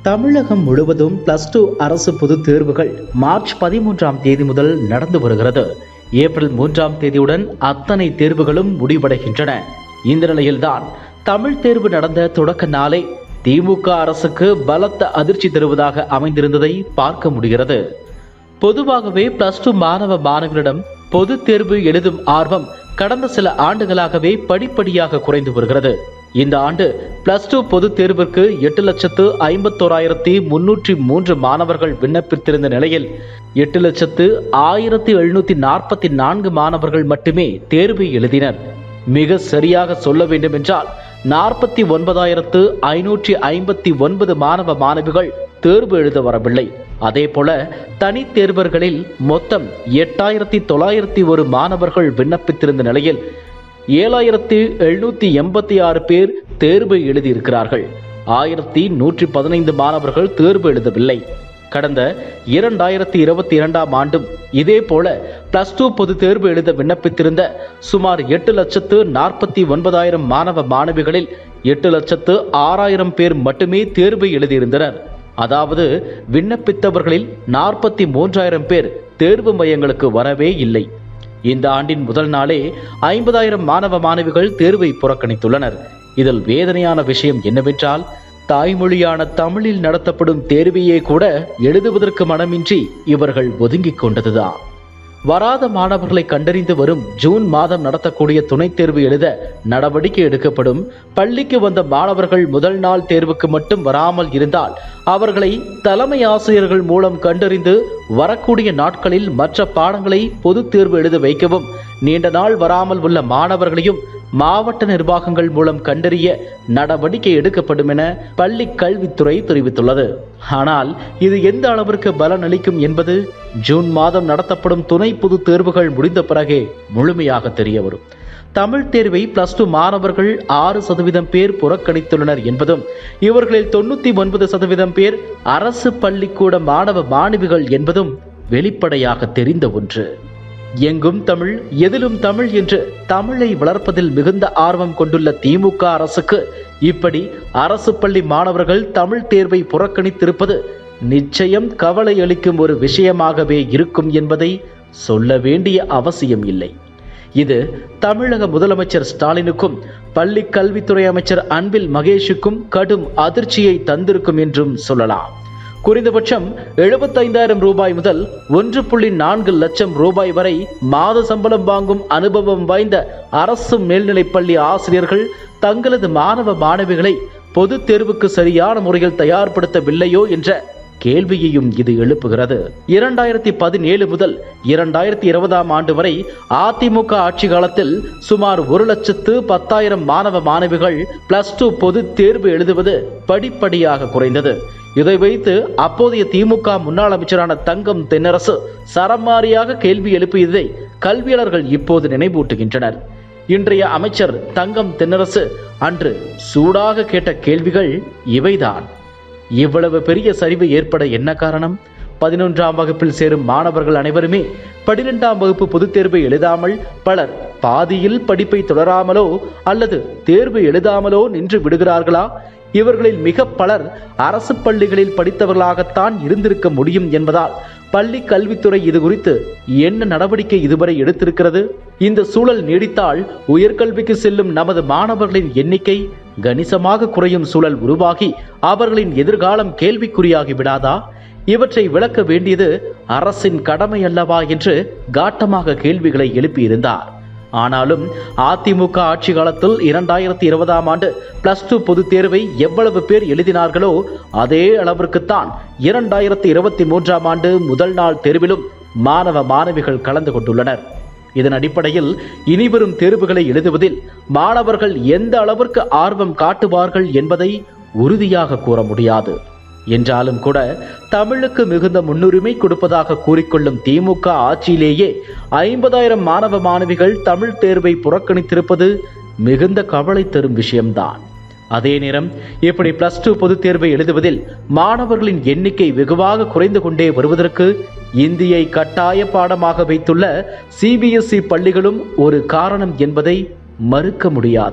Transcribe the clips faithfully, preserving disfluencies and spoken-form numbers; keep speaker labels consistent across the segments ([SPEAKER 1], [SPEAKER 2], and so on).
[SPEAKER 1] தமிழகம் முழுவதும் plus two அரசு பொதுத் தேர்வுகள் மார்ச் பதிமூன்றாம் தேதி முதல் நடந்து வருகிறது. ஏப்ரல் மூன்றாம் தேதியுடன் அத்தனை தேர்வுகளும் முடிவடைகின்றன. இந்த நிலையில்தான் தமிழ் தேர்வு நடந்த தொடக்க நாளே திமுக அரசுக்கு பலத்த அதிர்ச்சி தருவதாக அமைந்திருந்ததை பார்க்க முடிகிறது. பொதுவாகவே பிளஸ் டூ மாணவ மாணவர்களிடம் பொது தேர்வு எழுதும் ஆர்வம் கடந்த சில ஆண்டுகளாகவே படிப்படியாக குறைந்து வருகிறது. இந்த ஆண்டு பிளஸ் டூ பொது தேர்விற்கு எட்டு லட்சத்து ஐம்பத்தோராயிரத்தி முன்னூற்றி மூன்று மாணவர்கள் விண்ணப்பித்திருந்த நிலையில் எட்டு லட்சத்து ஆயிரத்தி எழுநூத்தி நாற்பத்தி நான்கு மாணவர்கள் மட்டுமே தேர்வு எழுதினர். மிக சரியாக சொல்ல வேண்டும் என்றால் நாற்பத்தி ஒன்பதாயிரத்து ஐநூற்றி ஐம்பத்தி ஒன்பது மாணவ மாணவிகள் தேர்வு எழுத வரவில்லை. அதே போல தனி தேர்வர்களில் மொத்தம் எட்டாயிரத்தி தொள்ளாயிரத்தி ஒரு மாணவர்கள் விண்ணப்பித்திருந்த நிலையில் ஏழாயிரத்தி எழுநூத்தி எண்பத்தி ஆறு பேர் தேர்வு எழுதியிருக்கிறார்கள். ஆயிரத்தி நூற்றி பதினைந்து மாணவர்கள் தேர்வு எழுதவில்லை. கடந்த இரண்டாயிரத்தி இருபத்தி இரண்டாம் ஆண்டும் இதே போல பிளஸ் டூ பொது தேர்வு எழுத விண்ணப்பித்திருந்த சுமார் எட்டு லட்சத்து நாற்பத்தி ஒன்பதாயிரம் மாணவ மாணவிகளில் எட்டு லட்சத்து ஆறாயிரம் பேர் மட்டுமே தேர்வு எழுதியிருந்தனர். அதாவது விண்ணப்பித்தவர்களில் நாற்பத்தி மூன்றாயிரம் பேர் தேர்வு மையங்களுக்கு வரவே இல்லை. இந்த ஆண்டின் முதல் நாளே ஐம்பதாயிரம் மாணவ மாணவிகள் தேர்வை புறக்கணித்துள்ளனர். இதில் வேதனையான விஷயம் என்னவென்றால் தாய்மொழியான தமிழில் நடத்தப்படும் தேர்வையே கூட எழுதுவதற்கு மனமின்றி இவர்கள் ஒதுங்கிக் கொண்டதுதான். வராத மாணவர்களை கண்டறிந்து வரும் ஜூன் மாதம் நடத்தக்கூடிய துணைத் தேர்வு எழுத நடவடிக்கை எடுக்கப்படும். பள்ளிக்கு வந்த மாணவர்கள் முதல் நாள் தேர்வுக்கு மட்டும் வராமல் இருந்தால் அவர்களை தலைமை ஆசிரியர்கள் மூலம் கண்டறிந்து வரக்கூடிய நாட்களில் மற்ற பாடங்களை பொது தேர்வு எழுத வைக்கவும், நீண்ட நாள் வராமல் உள்ள மாணவர்களையும் மாவட்ட நிர்வாகங்கள் மூலம் கண்டறிய நடவடிக்கை எடுக்கப்படும் என பள்ளி கல்வித்துறை தெரிவித்துள்ளது. ஆனால் இது எந்த அளவிற்கு பலன் அளிக்கும் என்பது ஜூன் மாதம் நடத்தப்படும் துணை பொது தேர்வுகள் முடிந்த பிறகே முழுமையாக தெரிய வரும். தமிழ் தேர்வை பிளஸ் டூ மாணவர்கள் ஆறு சதவீதம் பேர் புறக்கணித்துள்ளனர் என்பதும் இவர்களில் தொண்ணூத்தி ஒன்பது சதவீதம் பேர் அரசு பள்ளிக்கூட மாணவ மாணவிகள் என்பதும் வெளிப்படையாக தெரிந்த ஒன்று. எங்கும் தமிழ் எதிலும் தமிழ் என்று தமிழை வளர்ப்பதில் மிகுந்த ஆர்வம் கொண்டுள்ள திமுக அரசுக்கு இப்படி அரசு பள்ளி மாணவர்கள் தமிழ் தேர்வை புறக்கணித்திருப்பது நிச்சயம் கவலை அளிக்கும் ஒரு விஷயமாகவே இருக்கும் என்பதை சொல்ல வேண்டிய அவசியம் இல்லை. இது தமிழக முதலமைச்சர் ஸ்டாலினுக்கும் பள்ளி கல்வித்துறை அமைச்சர் அன்பில் மகேஷுக்கும் கடும் அதிர்ச்சியை தந்திருக்கும் என்றும் சொல்லலாம். குறைந்தபட்சம் எழுபத்தைந்தாயிரம் ரூபாய் முதல் ஒன்று புள்ளி நான்கு லட்சம் ரூபாய் வரை மாத சம்பளம் வாங்கும் அனுபவம் வாய்ந்த அரசு மேல்நிலைப்பள்ளி ஆசிரியர்கள் தங்களது மாணவ மாணவிகளை பொது தேர்வுக்கு சரியான முறையில் தயார்படுத்தவில்லையோ என்ற கேள்வியையும் இது எழுப்புகிறது. இரண்டாயிரத்தி பதினேழு முதல் இரண்டாயிரத்தி இருபதாம் ஆண்டு வரை அதிமுக ஆட்சி காலத்தில் சுமார் ஒரு லட்சத்து பத்தாயிரம் மாணவ மாணவிகள் பிளஸ் டூ பொது தேர்வு எழுதுவது படிப்படியாக குறைந்தது. இதை வைத்து அப்போதைய திமுக முன்னாள் அமைச்சரான தங்கம் தென்னரசு சரமாரியாக கேள்வி எழுப்பியதை கல்வியாளர்கள் இப்போது நினைவூட்டுகின்றனர். இன்றைய அமைச்சர் தங்கம் தென்னரசு அன்று சூடாக கேட்ட கேள்விகள் இவைதான். இவ்வளவு பெரிய சரிவு ஏற்பட என்ன காரணம்? பதினொன்றாம் வகுப்பில் சேரும் மாணவர்கள் அனைவருமே பனிரெண்டாம் வகுப்பு பொதுத் தேர்வை எழுதாமல் பலர் பாதியில் படிப்பை தொடராமலோ அல்லது தேர்வு எழுதாமலோ நின்று விடுகிறார்களா? இவர்களில் மிக பலர் அரசு பள்ளிகளில் படித்தவர்களாகத்தான் இருந்திருக்க முடியும் என்பதால் பள்ளி கல்வித்துறை இது குறித்து என்ன நடவடிக்கை இதுவரை எடுத்திருக்கிறது? இந்த சூழல் நீடித்தால் உயர்கல்விக்கு செல்லும் நமது மாணவர்களின் எண்ணிக்கை கணிசமாக குறையும் சூழல் உருவாகி அவர்களின் எதிர்காலம் கேள்விக்குறியாகி விடாதா? இவற்றை விளக்க வேண்டியது அரசின் கடமை அல்லவா என்று காட்டமாக கேள்விகளை எழுப்பியிருந்தார். ஆனாலும் அதிமுக ஆட்சி காலத்தில் இரண்டாயிரத்தி இருபதாம் ஆண்டு பிளஸ் டூ பொது தேர்வை எவ்வளவு பேர் எழுதினார்களோ அதே அளவிற்குத்தான் இரண்டாயிரத்தி இருபத்தி மூன்றாம் ஆண்டு முதல் நாள் தேர்விலும் மாணவ மாணவிகள் கலந்து கொண்டுள்ளனர். இதன் அடிப்படையில் இனிவரும் தேர்வுகளை எழுதுவதில் மாணவர்கள் எந்த அளவிற்கு ஆர்வம் காட்டுவார்கள் என்பதை உறுதியாக கூற முடியாது. என்றாலும் கூட தமிழுக்கு மிகுந்த முன்னுரிமை கொடுப்பதாக கூறிக்கொள்ளும் திமுக ஆட்சியிலேயே ஐம்பதாயிரம் மாணவ மாணவிகள் தமிழ் தேர்வை புறக்கணித்திருப்பது மிகுந்த கவலை தரும் விஷயம்தான். அதே நேரம் இப்படி பிளஸ் டூ பொது தேர்வை எழுதுவதில் மாணவர்களின் எண்ணிக்கை வெகுவாக குறைந்து கொண்டே வருவதற்கு இந்தியை கட்டாய பாடமாக வைத்துள்ள சிபிஎஸ்இ பள்ளிகளும் ஒரு காரணம் என்பதை மறுக்க முடியாது.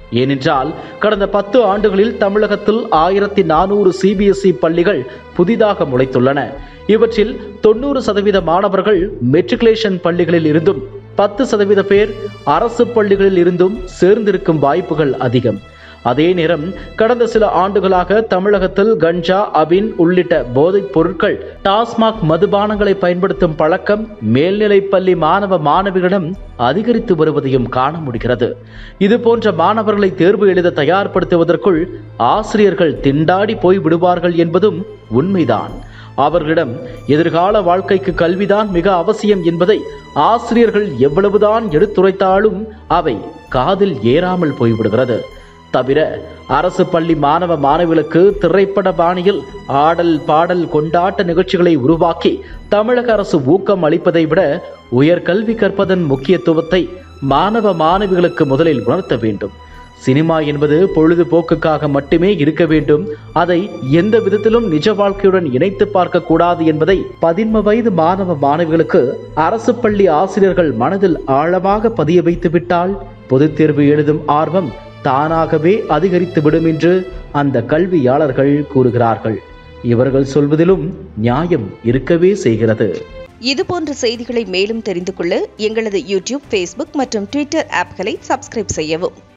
[SPEAKER 1] ஏனென்றால் கடந்த பத்து ஆண்டுகளில் தமிழகத்தில் ஆயிரத்தி நானூறு சிபிஎஸ்இ பள்ளிகள் புதிதாக முளைத்துள்ளன. இவற்றில் தொண்ணூறு சதவீத மாணவர்கள் மெட்ரிகுலேஷன் பள்ளிகளில் இருந்தும் பத்து சதவீத பேர் அரசு பள்ளிகளில் இருந்தும் சேர்ந்திருக்கும் வாய்ப்புகள் அதிகம். அதே நேரம் கடந்த சில ஆண்டுகளாக தமிழகத்தில் கஞ்சா, அபின் உள்ளிட்ட போதைப் பொருட்கள், டாஸ்மாக் மதுபானங்களை பயன்படுத்தும் பழக்கம் மேல்நிலை பள்ளி மாணவ மாணவிகளிடம் அதிகரித்து வருவதையும் காண முடிகிறது. இது போன்ற மாணவர்களை தேர்வு எழுத தயார்படுத்துவதற்குள் ஆசிரியர்கள் திண்டாடி போய் விடுவார்கள் என்பதும் உண்மைதான். அவர்களிடம் எதிர்கால வாழ்க்கைக்கு கல்விதான் மிக அவசியம் என்பதை ஆசிரியர்கள் எவ்வளவுதான் எடுத்துரைத்தாலும் அவை காதில் ஏறாமல் போய்விடுகிறது. தவிர அரசு பள்ளி மாணவ மாணவிகளுக்கு திரைப்பட பாணியில் ஆடல், பாடல், கொண்டாட்ட நிகழ்ச்சிகளை உருவாக்கி தமிழக அரசு ஊக்கம் அளிப்பதை விட உயர்கல்வி கற்பதன் முக்கியத்துவத்தை மாணவ மாணவிகளுக்கு முதலில் உணர்த்த வேண்டும். சினிமா என்பது பொழுதுபோக்குக்காக மட்டுமே இருக்க வேண்டும். அதை எந்த விதத்திலும் நிஜ வாழ்க்கையுடன் இணைத்து பார்க்க கூடாது என்பதை பதின்ம வயது மாணவ மாணவிகளுக்கு அரசு பள்ளி ஆசிரியர்கள் மனதில் ஆழமாக பதிய வைத்து விட்டால் பொதுத் தேர்வு எழுதும் ஆர்வம் தானாகவே அதிகரித்து விடும் என்று அந்த கல்வியாளர்கள் கூறுகிறார்கள். இவர்கள் சொல்வதிலும் நியாயம் இருக்கவே செய்கிறது.
[SPEAKER 2] இதுபோன்ற செய்திகளை மேலும் தெரிந்து கொள்ள எங்களது யூடியூப், ஃபேஸ்புக் மற்றும் ட்விட்டர் ஆப்களை சப்ஸ்கிரைப் செய்யவும்.